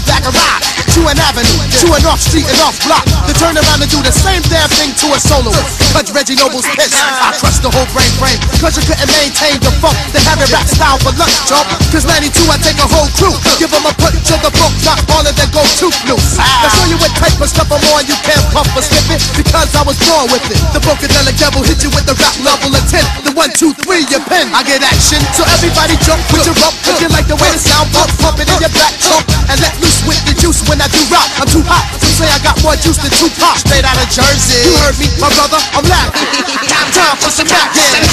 back and ride to an avenue, to an off street and off block, to turn around and do the same damn thing to a solo. Cause Reggie Noble's pissed. I crushed the whole brain frame, cause you couldn't maintain the funk. They have it rap style for lunch, chump. Cause 92 I take a whole crew, give them a punch of the funk, not all of them go too loose. I'll show you what type of stuff I'm on, you can't puff or slip it, because I was born with it. The Funkadelic Devil hit you with the rap level of 10. The 1, 2, 3, your pen. I get action, so everybody jump, put your rump, if you like the way the sound bump, pump it in your back trunk, and let loose with the juice when I do rock. I'm too hot, some say I got more juice than Tupac, straight out of Jersey. You heard me, my brother, I'm laughing. Time for some action.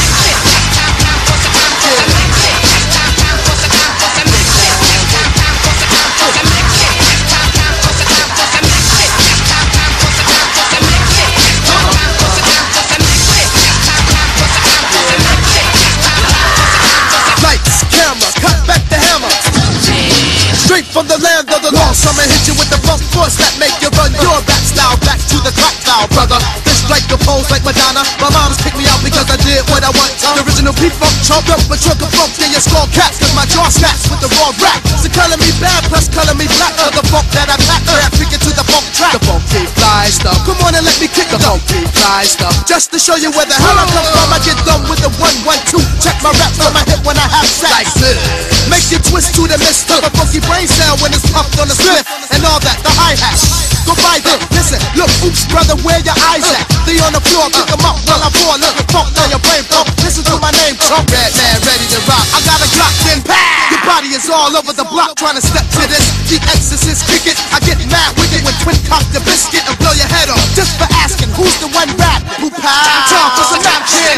Lights, camera, cut back the hammer. Straight from the land of the lost, I'ma hit you with the funk force that make you run your rap style back to the crack style, brother. This strike the pose like Madonna. My mom's kicked me out because I did what I want. The original P-Funk chopped up a trunk of funk in your skull caps, cause my jaw snaps with the raw rap. So color me bad, plus color me black, for the funk that I pack. Rap freaking to the funk track. The funky fly stuff. Come on and let me kick the funky fly stuff. Just to show you where the hell I come from, I get done with the 1, 1, 2. Check my rap from my hip when I have sex. Like this. Make you twist to the mist of a funky brain sound when it's pumped on the spliff and all that, the hi-hat. Go by them, listen, look, oops, brother, where your eyes at? They on the floor, pick them up while I pour a little funk down your brain pump. Listen to my name, Trump. Red man, ready to rock. I got a Glock, then pow! Your body is all over the block trying to step to this. The Exorcist, kick it. I get mad wicked when twin cock the biscuit and blow your head off. Just for asking, who's the one rap? Who pow? Time for some action.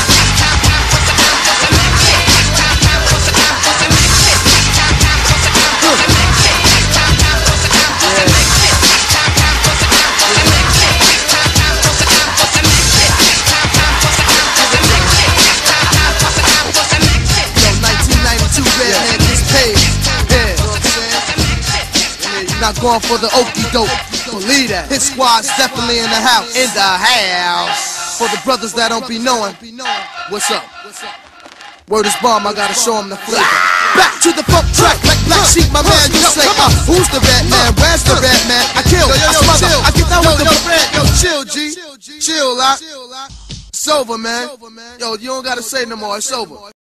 Not going for the okey doke. Believe that. His squad's definitely in the house. In the house. For the brothers that don't be knowing, what's up? Word is bomb, I gotta show them the flavor. Back to the funk track, like Black Sheep, my man. You say, who's the red man? Where's the red man? I kill, I smother, I get down with the red. Yo, chill, G. Chill, lot. It's over, man. Yo, you don't gotta say no more. It's over.